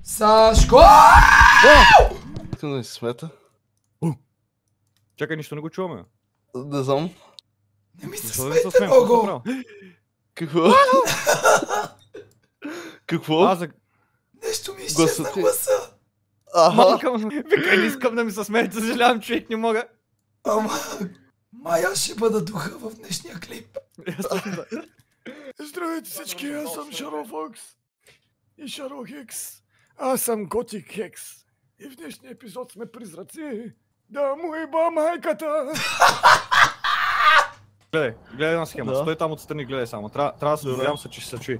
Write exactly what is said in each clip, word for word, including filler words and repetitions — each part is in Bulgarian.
Сашко! Ти не си смета? Чакай, нищо не го чуваме. Не знам. Не ми се Защо да не се смейте смеем? Какво съм много! направил? Какво? Какво? Аз за... Нещо ми изчезна Гласът ти. гласа! Аха. Малка, вика, не искам да ми се смеете, съжалявам, човек, не мога. Ама... Май аз ще бъда духа в днешния клип. Здравейте всички, аз съм Шаро Фокс и Шаро Хекс. Аз съм Готик Хекс. И в днешния епизод сме призраци. Да му еба майката! Гледай, гледай една схема, Да. стой там отстрани, гледай само. Трябва трябва да се надявам се, че ще се чуи.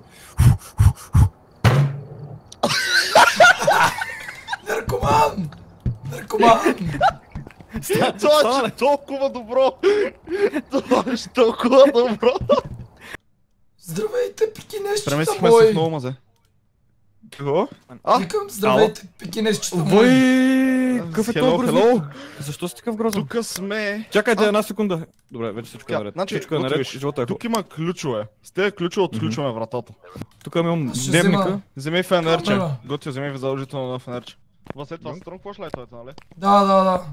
Наркоман! Наркоман! Това е толкова добро! Това е толкова добро! Здравейте, пикинесчета Преместихме мой! се в много мазе. Какво? Викам, здравейте, пикинесчета мой! Вой, какъв е Hello, този грозник? hello. Защо си такъв грозен? Тук сме. Чакайте една секунда. Добре, вече всичко е Така, наред. значи, Всичко е тук наред, виж, живота е хубав. Тук има ключове. С тези ключове отключваме вратата. Тук имам Аз ще дневника. взема. Вземи фенерче. Камера. Готио, вземи задължително на фенерче. Това след това струнг пош лайтовете, нали? Да, да, да.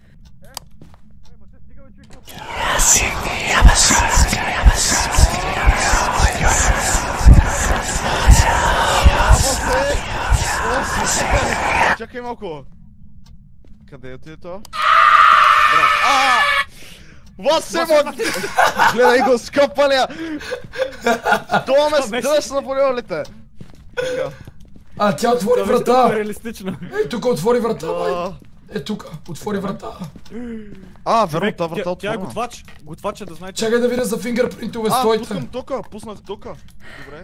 Чакай малко. Къде е това? Васимо! Гледай го, скъпаля! Това ме стрес на полиолите! А, тя отвори Това е врата! реалистично. Ей, тук отвори врата, май! А, Е, тук, отвори врата. А, верно, Човек, тази врата тя- Тя е отворена. готвач. Готвача да знаете. Чакай да видя за фингърпринтове, А, стойте. пускам тока, пуснах тока. Добре.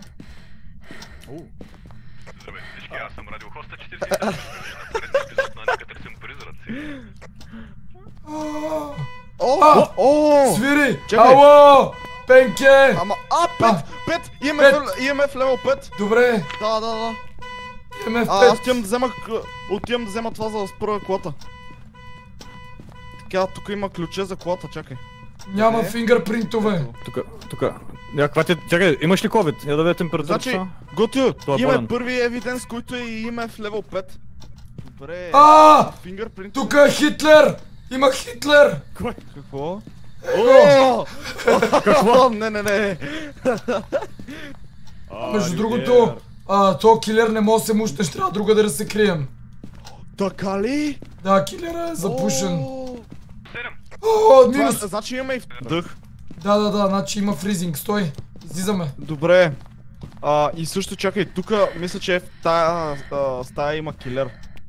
Здравейте всички, аз съм радиохоста четиридесет и седем. Напред епизод на Нека търсим призраци. О, о! Свири! Чакай. Ало! Пенке! Ама, а, пет, пет, имаме пет. в- имаме в левел пет. Добре, Да, да, да. имаме в А, аз пет. отивам да взема, к- отивам да взема това за да спра колата. Така, тук има ключе за колата, чакай. Няма Къде? фингърпринтове. Тук, тук. Каква ти... Чакай, имаш ли ковид? Я да видя температурата. Значи, само. Готио, Това е имаме болен. първи евиденс, който е и име в левел пет. Добре. А! Фингърпринт. Тук е Хитлер! Има Хитлер! Какво? Его! О! Какво? Не, не, не. Между другото, а, то килер не може да се мушне, ще трябва друга да се крием. Така ли? Да, килера е запушен. О! О, Това, минус! значи имаме и в дъх. Да, да, да, значи има фризинг, стой. Излизаме. Добре. А, и също чакай, тук мисля, че в тая а, стая има килер.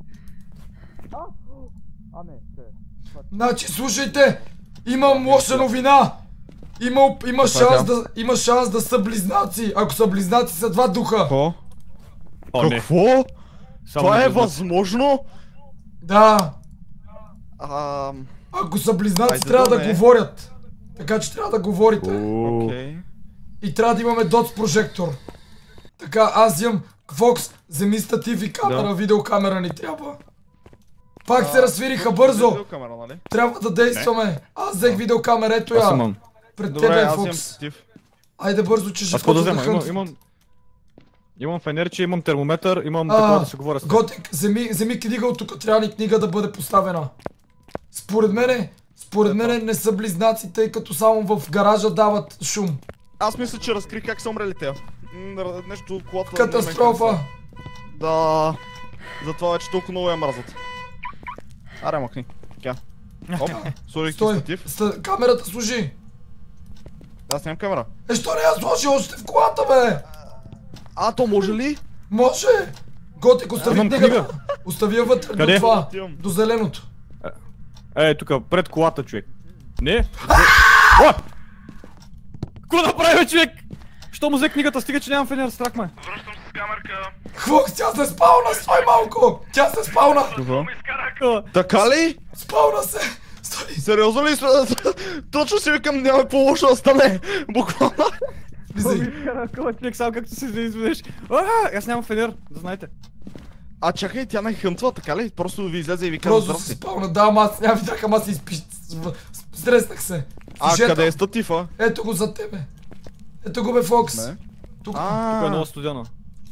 Значи, слушайте, имам лоша новина. Има, има, шанс да, има шанс да са близнаци. Ако са близнаци, са два духа. Какво? О, не. Какво? Само Това не е знам. възможно? Да. А, Ако са близнаци, Айде трябва да да не. говорят. Така че трябва да говорите. окей. И трябва да имаме доц прожектор. Така, аз имам Фокс, вземи статив и камера, Да. видеокамера ни трябва. Пак се разсвириха бързо. Видеокамера, нали? Трябва да действаме. Аз взех видеокамера, ето Аз я. имам. Пред Добре, тебе е аз имам Фокс. статив. Айде бързо, че ще Аз какво да почва да взема? Имам, хънтва. имам... Имам фенерче, имам термометър, имам А, такова да се говоря с теб. Готик, вземи, вземи книга от тук, трябва ли книга да бъде поставена? Според мене, според мене не са близнаци, тъй като само в гаража дават шум. Аз мисля, че разкрих как са умрели те. М, Нещо колата... не ме Катастрофа! хареса. Да. Затова вече толкова много я мразят. Аре, махни. Така. Оп, сложих ти Стой, статив. ста, камерата служи. Аз нямам камера. Е, що не я сложи още в колата, бе? А, то може ли? Може! Готик, остави Имам книгата. книга. Остави я вътре до Къде? това, Отивам. до зеленото. Е, тук, пред колата, човек. Не? О! Какво направи, човек? Що му взе книгата? Стига, че нямам фенер, страх ме. Връщам се с камерка. Хвок, тя се спауна, стой малко! Тя се спауна! Какво? Ме изкарах. Така ли? Спауна се! Стой! Сериозно ли? Точно си викам, няма какво лошо да стане. Буквално. Влизай. Човек, само както се изведеш. Аз нямам фенер, да знаете. А чакай, тя не хънтва, така ли? Просто ви излезе и ви казва Просто се здрасти. спауна, да, ама аз няма видях, ама аз изпиш... Стреснах се. А Сюжета. къде е статифа? Ето го за тебе. Ето го бе, Фокс. Не. Тук. Тук е А, много студено.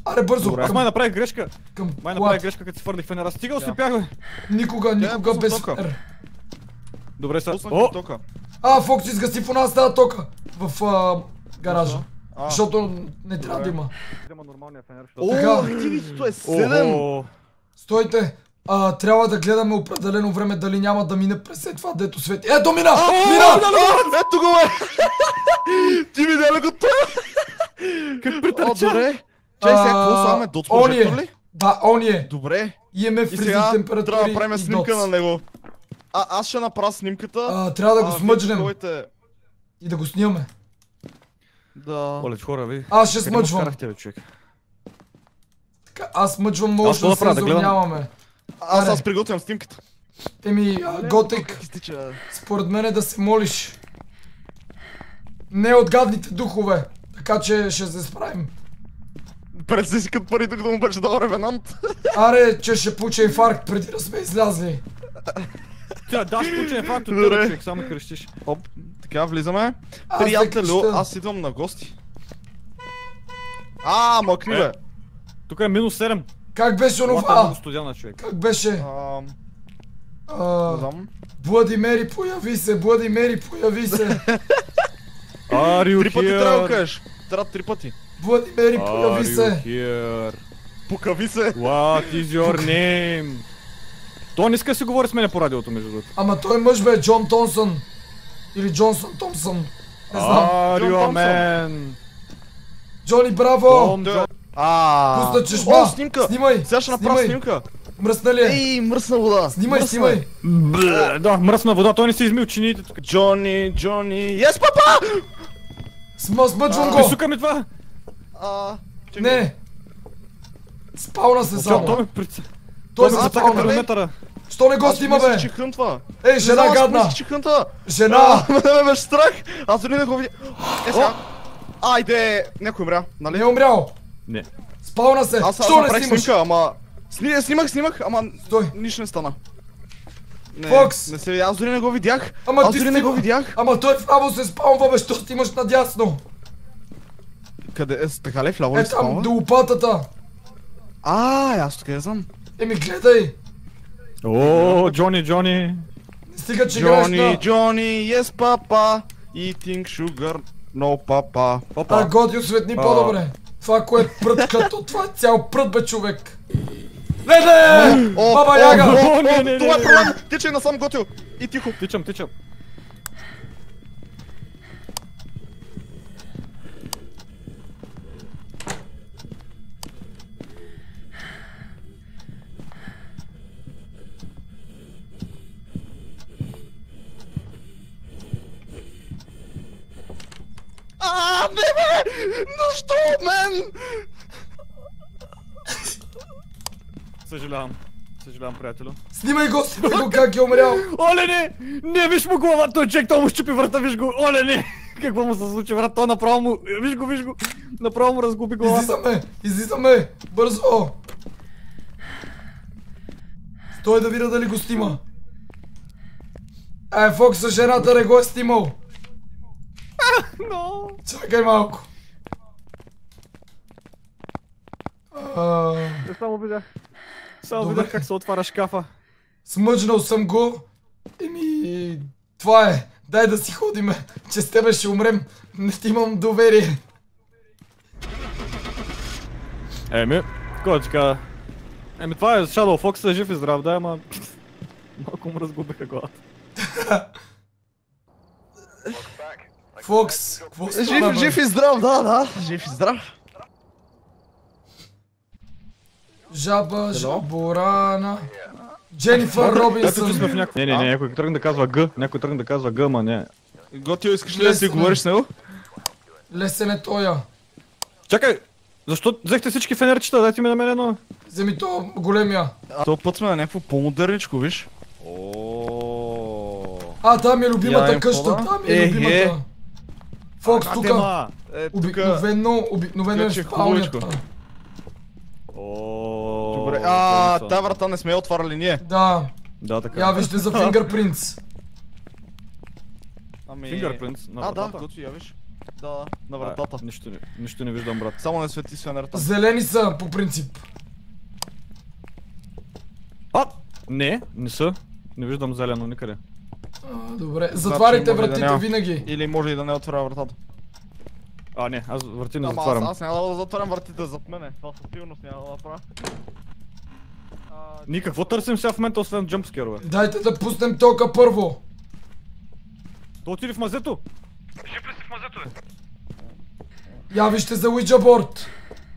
Аре бързо, Добре, аз към, май направих грешка. към Май направих колата. грешка, като си фърлих фенера. Стига ослепях, бе. Никога, никога пусна без тока. фенер. Добре, сега. Пуснах О! ти тока. А, Фокс изгаси в нас тази тока. В а, гаража. А. Защото не трябва да има. Взема нормалния фенер, О, Така. активитето е седем! Охо. Стойте. А, трябва да гледаме определено време дали няма да мине през след това, дето свети. Ето мина! Мина! А, ето го е! Ти видя ли го това? Как О, притърча? добре. Чай сега, какво слагаме? Дот он прожектор е. ли? Да, он е. Добре. Имаме И фризни сега температури трябва да правим и снимка доц. на него. А, аз ще направя снимката. А, трябва да го а, вие смъджнем ходите- и да го снимаме. Да. Оле, хора, ви. Аз ще Къде ме смъджвам. вкарахте, бе, човек? Така, аз смъджвам Аз какво motion да правя, да sensor гледам? нямаме. Аз Аре. аз приготвям снимката. Еми, а, Готик, Как изтича? според мен е да се молиш. Не от гадните духове. Така че ще се справим. Представи си като пари, докато му беше дал ревенант. Аре, че ще получа инфаркт преди да сме излязли. Тя, даш получен факт от Добре. тебе, човек, само крещиш. Оп, така влизаме. Аз да Приятелю, креща. аз идвам на гости. А, мъкни бе. Тук е минус седем. Как беше Лата е много онова? студена, човек. Как беше? Ам, А, не знам. Блади Мери, появи се, Блади Мери, появи се. Are you Три пъти трябва да here? кажеш. Трябва три пъти. Блади Мери, появи Are you се. here? Покави се. What is your name? Той не иска да си говори с мене по радиото, между другото. Ама той мъж бе, Джон Томсън. Или Джонсън Томсън. Не знам. Are Джон you a Томсън. man? Джони, браво! Том Джон. А. Пусна чешма. О, снимка. Снимай. Сега ще направя Снимай. снимка. Мръсна ли е? Ей, мръсна вода. Снимай, Мръсна снимай. е. Бле, Да, мръсна вода, той не си измил чиниите тук. Джони, Джони. Yes, папа! Сма, смъчвам Ой, го. сука ми това! А, чакай. Не. Спална се Той само. ме прица. Той Той се ме така спална. километъра. Що не го Аз снима мислех, бе? че хънтва. Ей, жена Не знам, аз гадна. мислех, че хънтва. Жена. А, Ме ме беше страх. Аз дори не го видя. Е, сега. Айде, някой умря, нали? Не е умрял. Не. Спална се. Аз аз Що не направих снимаш? снимка, ама... Сни- Снимах, снимах, ама Стой. нищо не стана. Не, Фокс. не се, аз дори не го видях. Ама аз ти дори не го снима. видях. Ама той вляво се спалва бе, що снимаш надясно? Къде е? Така ли? Вляво Е ли там, спалва? до лопатата. А, аз тук я знам. Еми гледай. О, Джони, Джони. Не стига, че играеш Джони, на... Джони, yes, папа. Eating sugar, no, папа. А, Папа. Годи, осветни по-добре. Това, кое е прът като... Това е цял прът бе, човек. Леле! О, Баба о, Яга! о, О, не, о, не, Това е не, проблем! Тичай насам, готил! И тихо! Тичам, тичам. А, не бе! Защо от мен? Съжалявам. Съжалявам, приятелю. Снимай го, снимай го как е умрял. Оле, не! Не, виж му глава, той човек, той му щупи врата, виж го. Оле, не! Какво му се случи, брат? Той направо му... Виж го, виж го. Направо му разгуби главата. Излизаме, излизаме. Бързо. Стой да видя дали го снима. Ай, Фокса, жената не го е снимал. Но... Чакай малко. А, Не само видях. Само Добре. видях как се отваря шкафа. Смъджнал съм го. Еми, това е. Дай да си ходиме, че с тебе ще умрем. Не ти имам доверие. Еми, кой ти каза? Еми, това е Shadow Fox, е жив и здрав, да, ама... Малко му разгубиха главата. Фокс, какво стана, Жив, бе? жив и здрав, да, да. Жив и здрав. Жаба, жаборана. Дженифър Ето, че Робинсън. сме в някакъв... Не, не, не, някой тръгна да казва Г, някой тръгна да казва Г, ма не. Готил, искаш ли да си Лесно. говориш с него? Лесен е тоя. Чакай! Защо взехте всички фенерчета? Дайте ми на мен едно. Вземи то големия. То път сме на някакво по-модерничко, виж. Ооо. А, там е любимата Я им къща, хода. там е Е, любимата. е. Фокс, тука. Тема! Е, тука. Обикновено, обикновено е Тук е спалнята. хубавичко. Ооо... Добре, а, тази врата не сме я отваряли ние. Да, Да, така. я вижте за Fingerprints. Ами... Fingerprints на А, да, вратата. готви, я виж. Да, на вратата. А, нищо, не- нищо не виждам, брат. Само не свети с фенерта. Зелени са, по принцип. А! Не, не са. Не виждам зелено никъде. А, добре, затваряйте може да вратите няма. винаги. Или може и да не отворя вратата. А, не, аз врати не Ама аз, затварям. аз няма да затварям вратите зад мене. Това със сигурност няма да направя. А, Ние какво търсим сега в момента, освен джъмпскерове? Дайте да пуснем тока първо. Да отиде в мазето? Жив ли си в мазето, бе? Я вижте за Ouija board.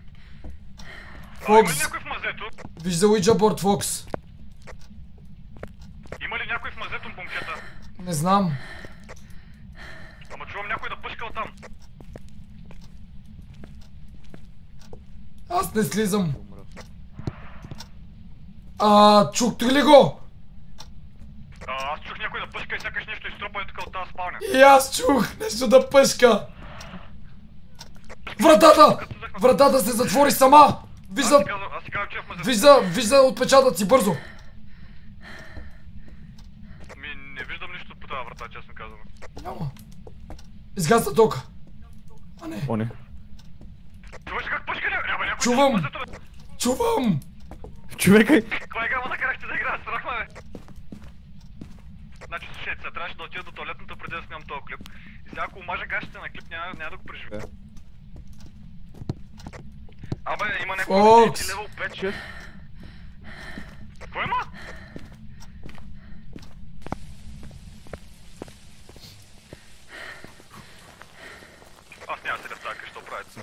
А, има ли Фокс, някой в мазето? виж за Ouija board, Фокс. Има ли някой в мазето, момчета? Не знам. Ама чувам някой да пъшка оттам. Аз не слизам. А, чухте ли го? А, аз чух някой да пъшка и сякаш нещо изтропа и тук от тази спалня. И аз чух нещо да пъшка. Вратата! Вратата се затвори сама! Аз Вижда, си казвам, аз си казвам, че е в мазето. вижда, вижда отпечатъци, бързо! Ми, не виждам нищо по тази врата, честно казвам. Няма. Изгасна тока. А не. О, не. Чуваш как пъшка ли? Няма някой Чувам. в мазето, бе. Чувам! Човекай! Каква игра ма накарахте да играя? Страх ме, бе. Значи, слушайте, сега трябваше да отида до туалетната преди да снимам този клип. И сега ако омажа гащите на клип, няма, няма да го преживея. Абе, има някой Фокс. левел пет шест. Кой има? Аз няма се представя какво правите.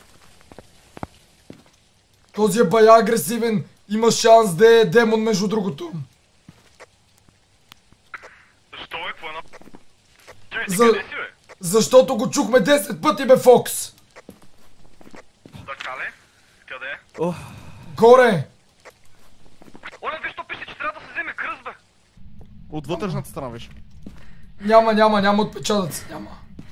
Този е бая агресивен. Има шанс да е демон, между другото. Защо е? Какво е на... Чай, ти За- къде си, бе? Защото го чухме десет пъти, бе, Фокс! Така ли? Къде е? О, Горе! Оле, виж, то пише, че трябва да се вземе кръст, бе. От вътрешната страна, виж. Няма, няма, няма отпечатъци, няма.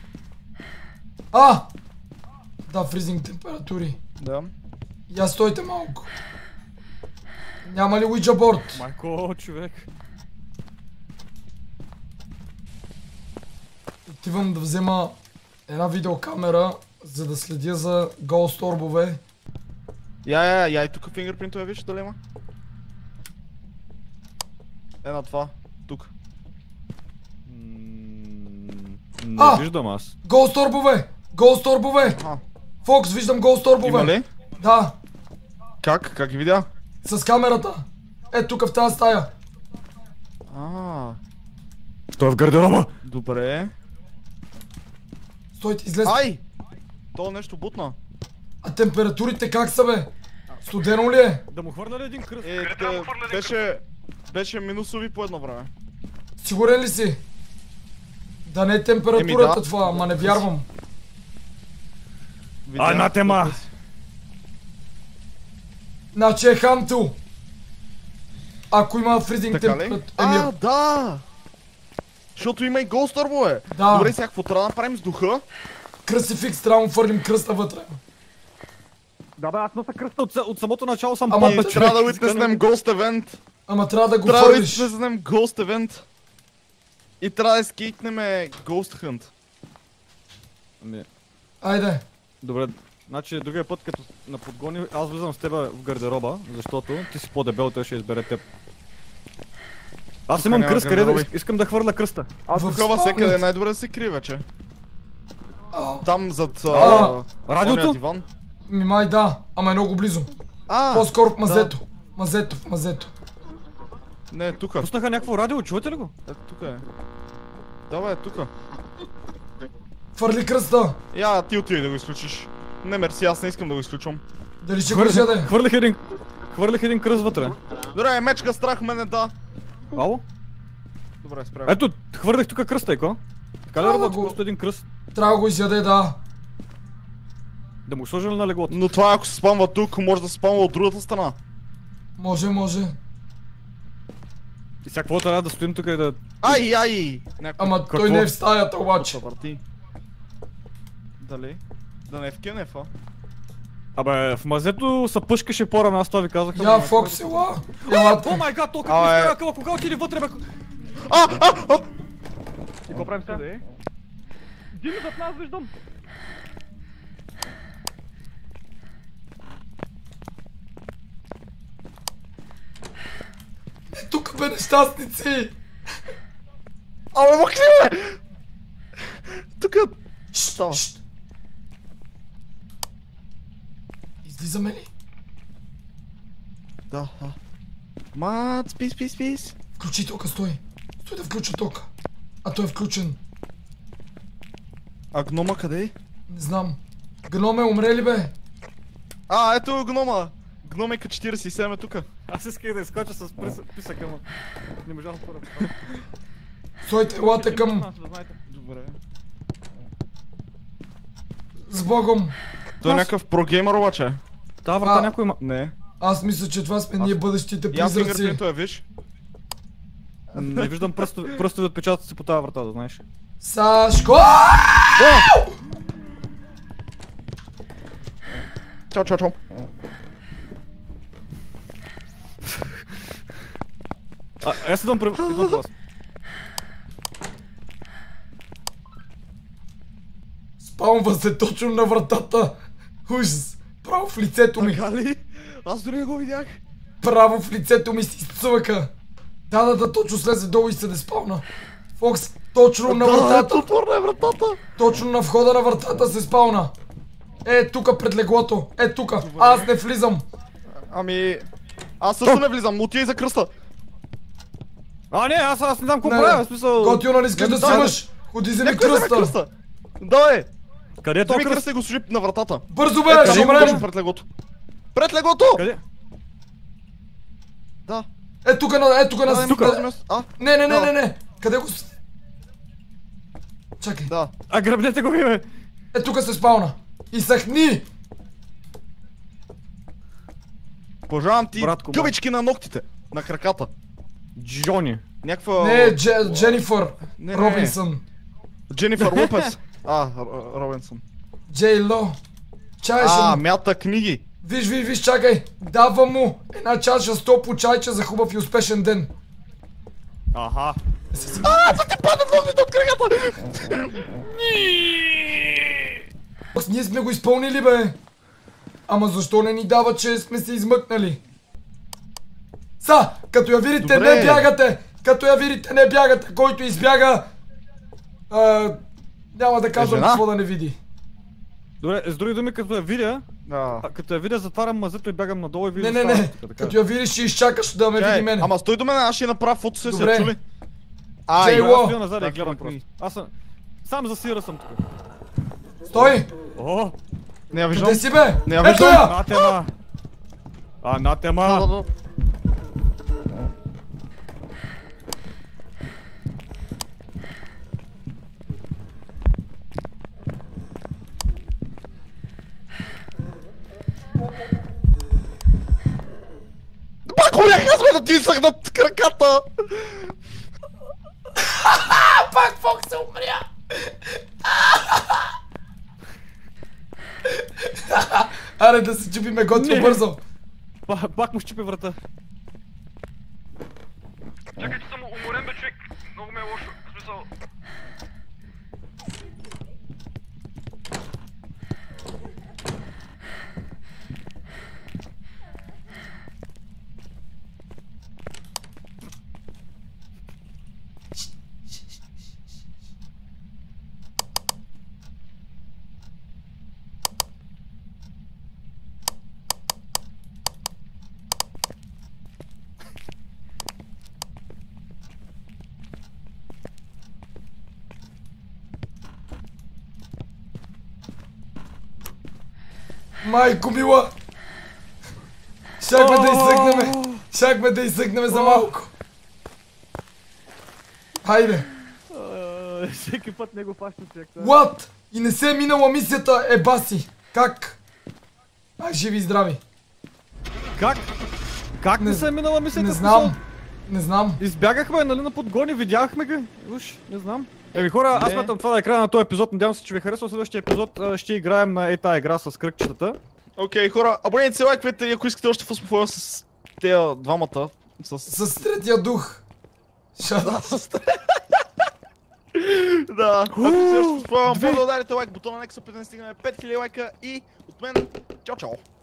А! Да, фризинг температури. Да. Я стойте малко. Няма ли Ouija board? майко, човек. Отивам да взема една видеокамера, за да следя за Ghost орбове. Я, я, я, и тук фингърпринтове, виж дали има. Една това, тук. М, Не А! виждам аз. Ghost орбове! Ghost орбове! Аха. Фокс, виждам Ghost орбове! Има ли? Да, Как? Как ги видя? с камерата. Е, тук в тази стая. А, Той е в гардероба! добре. Стойте, излез. Ай! То нещо бутна. А температурите как са, бе? Студено ли е? Да му хвърля ли един кръст? Е, Къде трябва да те- хвърля един беше... Беше минусови по едно време. Сигурен ли си? Да не е температурата Еми, да. това, ама не вярвам. Видя. Ай, на тема! Значи е хантил. Ако има фризинг Така ли? температура... А, да! Защото има и Ghost орбове. Да. Добре, сега какво трябва да направим с духа? Кръстификс, трябва да му фърлим кръста вътре. Да бе, аз нося кръста от, от самото начало съм Ама И бе, път, трябва да witnessнем Ghost Event. Ама трябва да го Трябва да фърлиш. witnessнем Ghost Event. И трябва да скейтнем Ghost Hunt. Ами, Айде. добре, значи другия път като на подгони, аз влизам с теб в гардероба, защото ти си по-дебел, той ще избере теб. Аз Тук имам няма кръст, къде да, гардероби. искам да хвърля кръста. Аз В такова всекъде спалнята. е най-добре да се крие вече. А, Там зад А, а, радиото? ония диван. Ми май да, ама е много близо. А, По-скоро в мазето. Мазето, в мазето. не, тука. Пуснаха някакво радио, чувате ли го? Ето тука е. Давай, тука. Фърли кръста. Я, ти отиди да го изключиш. Не, мерси, аз не искам да го изключвам. Дали ще го изяде? Хвърлих един, хвърлих един кръст вътре. Добре, мечка страх мене, да. Ало? Добре, справя. Ето, хвърлих тук кръста, еко. Така ли Ало, работи го- просто един кръст? Трябва да го изяде, да. Да му сложа ли на леглото? Но това ако се спамва тук, може да се спамва от другата страна. Може, може. И сега какво трябва да стоим тук и да... Ай, ай! Някой Ама Какво? той не е в стаята обаче. се върти. Дали? Да не е в кенефа. Абе, в мазето са пъшкаше по-рано, аз това ви казах. Я, Фокс, ела. Елате. О май гад, то какво Абе. изкара къла, кога отиде вътре, бе? А, а, а! И какво правим сега? Дими зад нас виждам. бе, нещастници! Абе, махни, бе! Тука... Става. Излизаме ли? Да, да. Мат, спи, спи, спи. Включи тока, стой. Стой да включа тока. А той е включен. А гнома къде е? Не знам. Гноме, умре ли бе? А, ето гнома. Гномека четиридесет и седем е тука. Аз исках да изкоча с писъка, ама не можах да поръча. Стойте, елате към... Добре. С Богом. Той е някакъв прогеймър обаче. Да, врата А. някой има... Не. Аз мисля, че това сме ние бъдещите И аз призраци. фингърпринто я виж. Не виждам пръсто, пръсто да отпечатат си по тази врата, да знаеш. Сашко! Чао, чао, чао. А, аз идвам при... идвам при вас. Спалва се точно на вратата. Ужас. Право в лицето ми. Така ли? Аз дори не го видях. Право в лицето ми си цъка. Да, да, да, точно слезе долу и се деспална. Фокс, точно на вратата. отворна е вратата. Точно на входа на вратата се спална. Е, тука пред леглото. Е, тука. Аз не влизам. Ами... Аз също не влизам, отивай за кръста. А, не, аз, аз не знам какво Не, правя, не. в смисъл... Готино, не искаш да Да, си да. имаш. Ходи, вземи Някой вземе кръста. кръста. Давай! Къде е този Вземи кръст? кръста и го служи на вратата. Бързо бе, Е, ще къде го умрем. точно пред леглото? Пред леглото! Къде? Да. Е, тука на, е, тука Да, на... да, на този място. А, Не, не, не, Да. не, не. Къде го... с- Чакай. да. А, гръбнете го ви, бе! Е, тука се спална. И съхни. Пожелавам ти Братко, къвички на ногтите. На краката. Джони. Някаква... Не, Дже- Дженифър Не, не. Робинсън. Дженифър Лопес. А, Р- Робинсън. Джей Ло. Чай ще А, му. мята книги. Виж, виж, виж, чакай. Дава му една чаша с топло чайче за хубав и успешен ден. Аха. А, са ти падат ногтите от краката! Бос, ние сме го изпълнили, бе. Ама защо не ни дава, че сме се измъкнали? Са, като я видите, Добре. не бягате. Като я видите, не бягате. Който избяга... А, няма да казвам жена? какво да не види. Добре, с други думи, като я видя, Да. а, като я видя, затварям мазето и бягам надолу и Не, виждам не, става не. тук, така. Като я видиш, ще изчакаш да ме види Чай, мене. ама стой до мен, аз ще направя фото се, Добре. се чули. Ай, Джей Добре, Ло. аз стоя назад и Так, гледам так, просто. ми. Аз съм... Сам за сира съм тук. Стой! О, Не я виждам. Къде си, бе? Не я Ето виждам. я! анатема! Анатема! Пак олях, аз ме да ти съгнат краката! Пак Фокс се умря! Аре да се чупиме готино Не. бързо! Па- Пак му щипи врата. Чакай, че съм уморен, бе, човек. Много ме е лошо. В смисъл... Майко мила! Щяхме да изсъкнеме! Щяхме да изсъкнеме за малко! Хайде! А, Всеки път не го фаща човек. това. What? И не се е минала мисията, е баси! Как? Ай, живи и здрави! Как? Как Не- не се е минала мисията? Не в знам! смисъл? Не знам! Избягахме, нали, на подгони, видяхме ги. Уж, не знам. Еми хора, аз Не. смятам това да е края на този епизод. Надявам се, че ви е харесал. Следващия епизод а, ще играем на ей тази игра с кръгчетата. Окей, хора, абонирайте се, лайквайте и ако искате още фосмофоя с тези двамата. С... С третия дух! Шат! Да, ако се още фосмофоя, може да ударите лайк бутона, нека се опитаме да стигнем пет хиляди лайка и от мен, чао чао!